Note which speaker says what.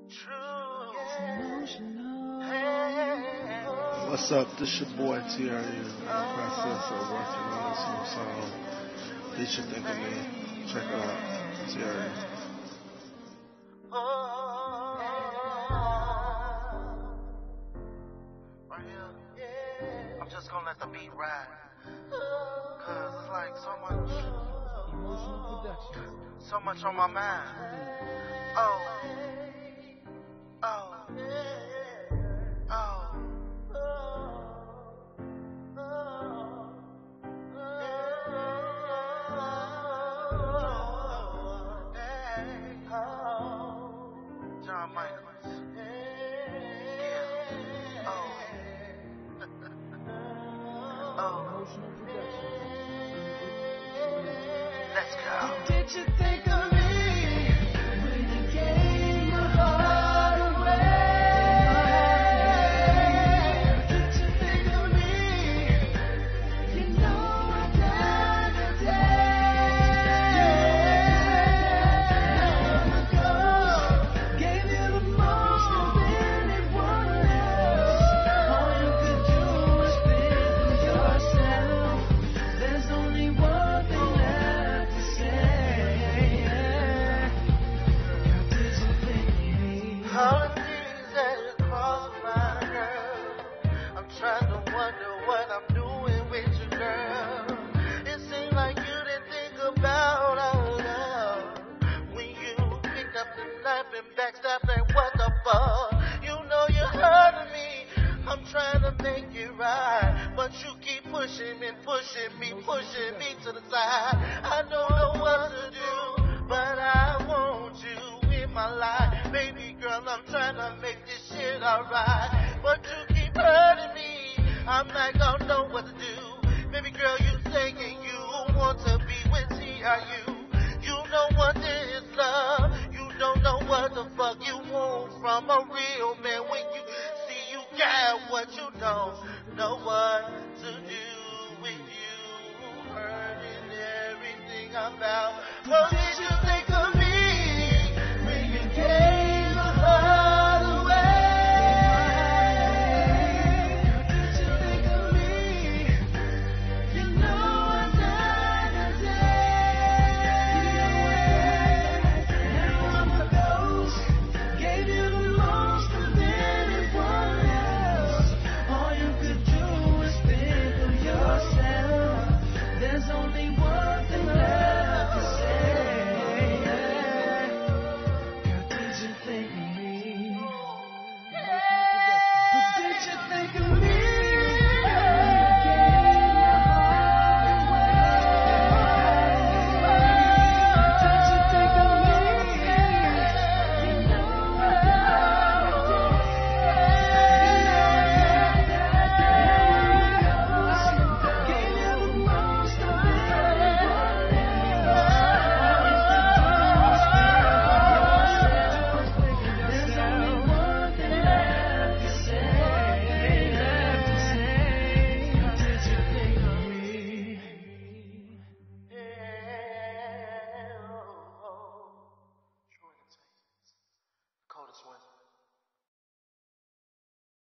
Speaker 1: What's up? This your boy TRU in the process of working on this new song. You should think of me. Check it out. TRU.
Speaker 2: Right here. I'm just gonna let the beat ride. Cause it's like so much on my mind. Oh, oh, oh. John Michaels. Yeah. Oh. Oh. Let's go.
Speaker 3: Did you think of me when you gave your heart away? Did you think of me? You know I died today. Long ago, gave you the most of anyone else. All you could do was think of yourself. There's only one thing left to say. Did you think of me?
Speaker 2: All the things that cross my girl. I'm trying to wonder what I'm doing with you, girl. It seems like you didn't think about our love when you picked up the knife and backstabbed. Like what the fuck? You know you're hurting me. I'm trying to make it right, but you keep pushing me to the side. I don't know what to do, but I want you in my life. Baby girl, I'm trying to make this shit alright, but you keep hurting me. I'm like, I don't know what to do. Baby girl, you saying you want to be with TRU. You know what is love. You don't know what the fuck you want from a real man. When you see you got what you don't know what to do with you. Hurting everything about. What did you